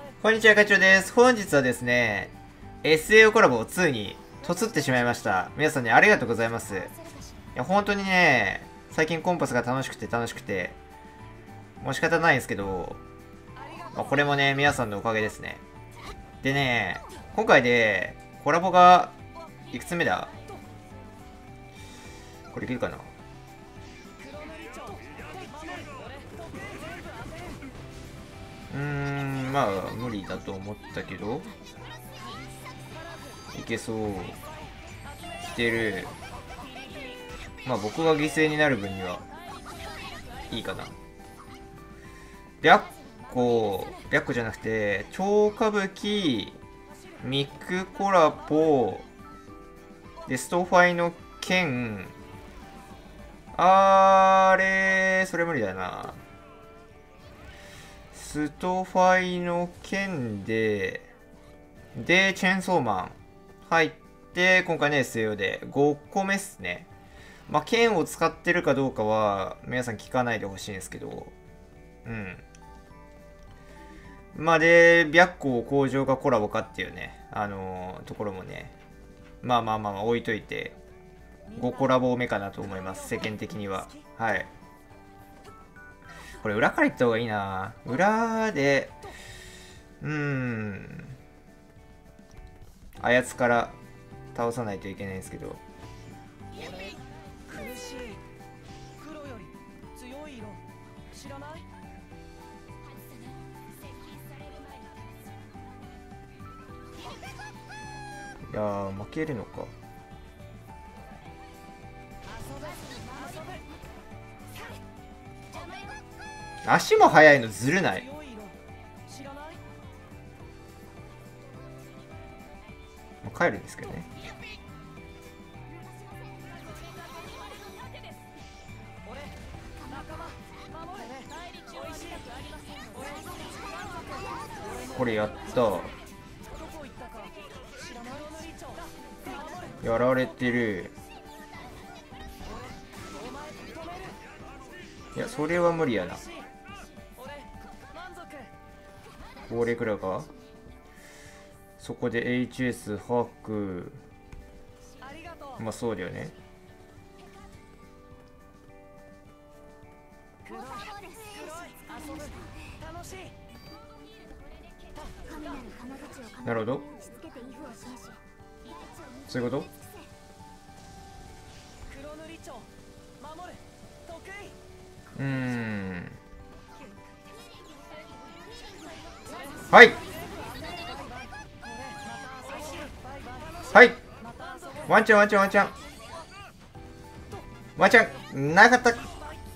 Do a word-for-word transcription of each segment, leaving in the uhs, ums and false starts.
こんにちは、会長です。本日はですね、エスエーオー コラボツーに突ってしまいました。皆さんね、ありがとうございます。いや、本当にね、最近コンパスが楽しくて楽しくて、もう仕方ないんですけど、まあ、これもね、皆さんのおかげですね。でね、今回でコラボが、いくつ目だ？これいけるかな？うーん、まあ、無理だと思ったけど、いけそう。来てる。まあ、僕が犠牲になる分には、いいかな。白虎、白虎じゃなくて、超歌舞伎、ミクコラポ、で、ストファイの剣、あれ、それ無理だな。ストファイの剣で、で、チェーンソーマン入って、今回の エスエーオー でごこめっすね。まあ、剣を使ってるかどうかは、皆さん聞かないでほしいんですけど、うん。まあ、で、白虎工場かコラボかっていうね、あのー、ところもね、まあまあまあまあ置いといて、ごコラボ目かなと思います、世間的には。はい。これ裏から行った方がいいな。裏で、うーん。あやつから倒さないといけないんですけど。苦しい。黒より強い色知らない？いやー、負けるのか。足も速いのずるない？帰るんですけどね。これやった。やられてる。いや、それは無理やな。これくらいか。そこで エイチエス ハック。まあそうだよね。なるほど。そういうこと？うーん。はいはいワンチャンワンチャンワンチャンワンチャンなかった。くーく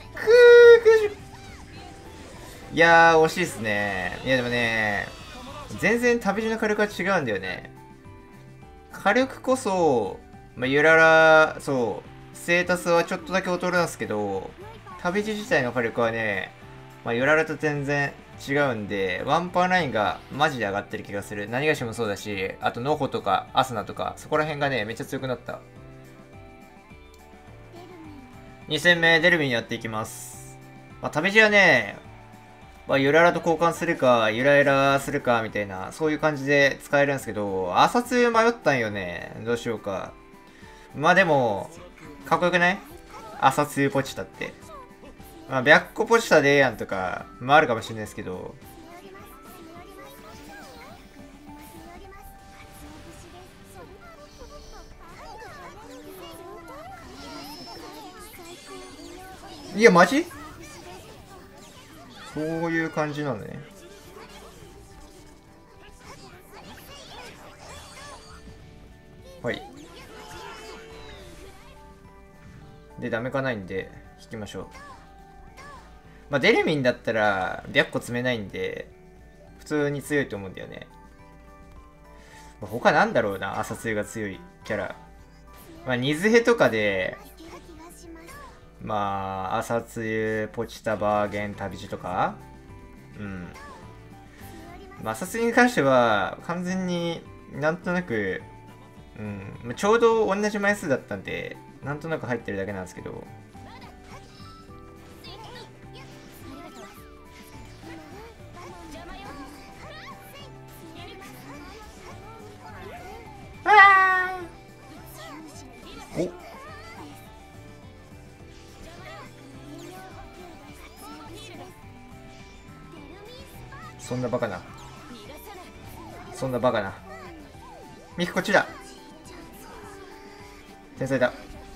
ーいやー惜しいっすね。いやでもね、全然旅路の火力は違うんだよね。火力こそ、まあ、ゆらら、そう、ステータスはちょっとだけ劣るんですけど、旅路自体の火力はね、まあ、ゆららと全然違うんで、ワンパーラインがマジで上がってる気がする。何がしもそうだし、あとノホとかアスナとか、そこら辺がね、めっちゃ強くなった。に戦目、デルビンやっていきます。まあ、旅路はね、まあ、ゆららと交換するか、ゆらゆらするか、みたいな、そういう感じで使えるんですけど、アサツ迷ったんよね。どうしようか。まあでも、かっこよくない？アサツポチタって。まあ、白虎ポチタでええやんとか、まああるかもしれないですけど、いや、マジ？そういう感じなのね。はい。で、ダメかないんで、引きましょう。まあ、デレミンだったら、白虎積めないんで、普通に強いと思うんだよね。まあ、他なんだろうな、朝露が強いキャラ。まあ、ニズヘとかで、まあ、朝露、ポチタ、バーゲン、旅路とかうん。まあ、朝露に関しては、完全になんとなく、うん、ちょうど同じ枚数だったんで、なんとなく入ってるだけなんですけど、 そんなバカな。そんなバカな。ミクこっちだ。天才だ。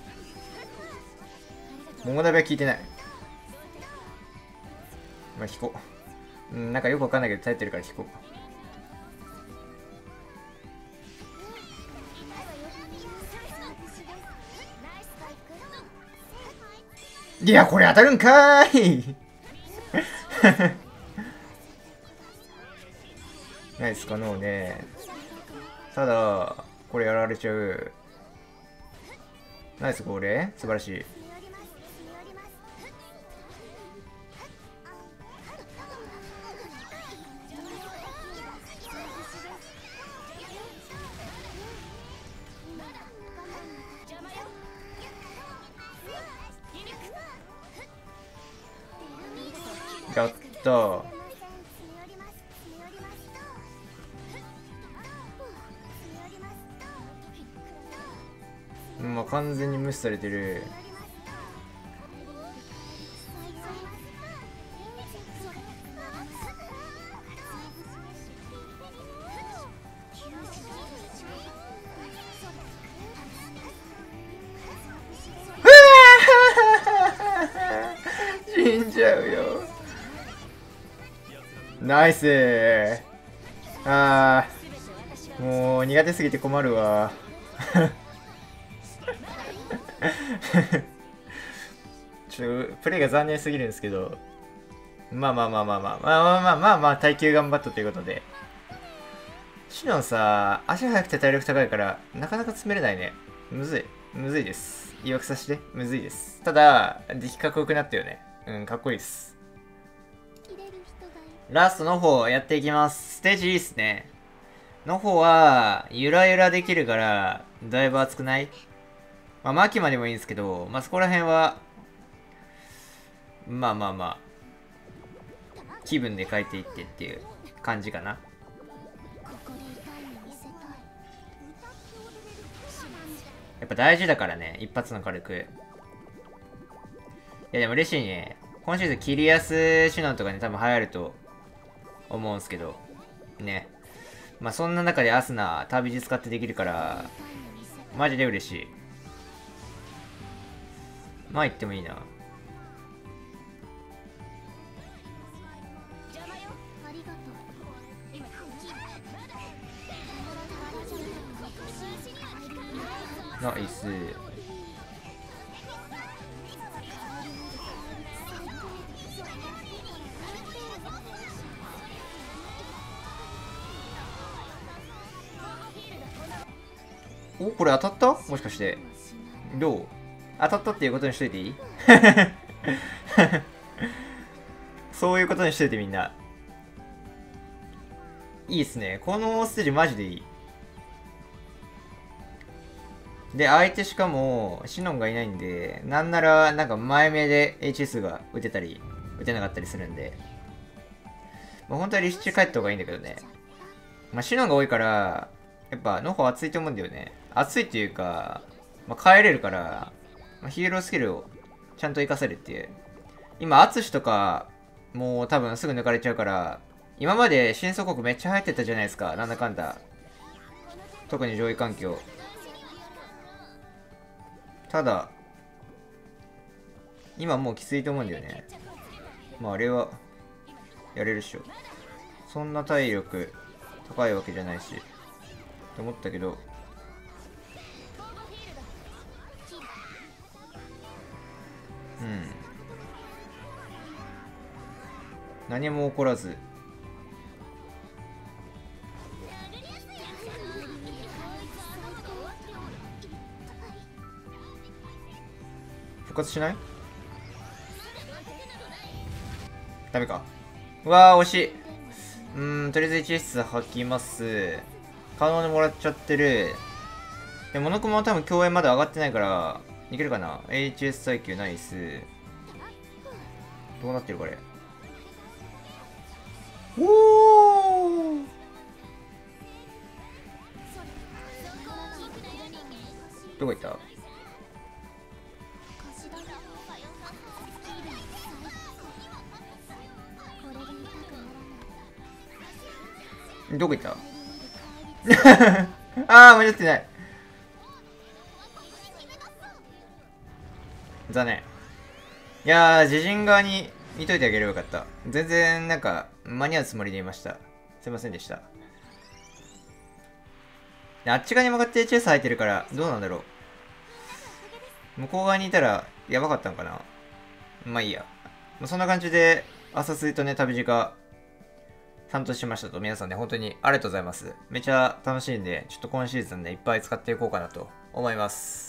桃鍋は聞いてない。まあ引こう。うん、なんかよくわかんないけど耐えてるから引こう。いや、これ当たるんかーいナイスかのうね。ただ、これやられちゃう。ナイスこれ素晴らしい。やったー。まあ完全に無視されてる。死んじゃうよ。ナイスー。あー、もう苦手すぎて困るわ。ちょっとプレイが残念すぎるんですけど、まあまあまあまあまあまあまあまあまあまあ耐久頑張ったということで。シノンさ、足速くて体力高いからなかなか詰めれないね。むずい。むずいです。言い訳させて。むずいです。ただ、出来かっこよくなったよね。うん、かっこいいです。ラストの方やっていきます。ステージいいっすね。の方は、ゆらゆらできるから、だいぶ熱くない？まあ、マキマでもいいんですけど、まあ、そこら辺は、まあまあまあ、気分で書いていってっていう感じかな。やっぱ大事だからね、一発の火力。いやでも嬉しいね。今シーズンキリヤスシノンとかね、多分流行ると思うんすけど。ね。まあそんな中でアスナ、旅路使ってできるから、マジで嬉しい。まあ言ってもいいな。ナイス。お、これ当たった？もしかして。どう？当たったっていうことにしといていい？そういうことにしといてみんな。いいっすね。このステージマジでいい。で、相手しかも、シノンがいないんで、なんなら、なんか前目で エイチエス が打てたり、打てなかったりするんで。まあ、本当はリスチ帰った方がいいんだけどね。まあ、シノンが多いから、やっぱ、ノホ熱いと思うんだよね。熱いっていうか、まあ、帰れるから、まあ、ヒーロースキルをちゃんと活かせるっていう。今、アツシとか、もう多分すぐ抜かれちゃうから、今まで新祖国めっちゃ入ってたじゃないですか。なんだかんだ。特に上位環境。ただ、今もうきついと思うんだよね。まああれは、やれるっしょ。そんな体力高いわけじゃないし。と思ったけど。うん。何も起こらず。復活しない？ダメか。うわー惜しい。うーん、とりあえずいち室吐きます。可能でもらっちゃってる。で、モノクモは多分共演まだ上がってないから、いけるかな？ エイチエス 耐久ナイス。どうなってるこれ。おー！どこ行った？ どこ行ったああ、間に合ってない。残念。いやー、自陣側に見といてあげればよかった。全然、なんか、間に合うつもりでいました。すいませんでした。あっち側に曲がってチェス入ってるから、どうなんだろう。向こう側にいたら、やばかったのかな。まあいいや。まあ、そんな感じで、朝スイとね、旅路が担当しましたと、皆さんね、本当にありがとうございます。めちゃ楽しいんで、ちょっと今シーズンね、いっぱい使っていこうかなと思います。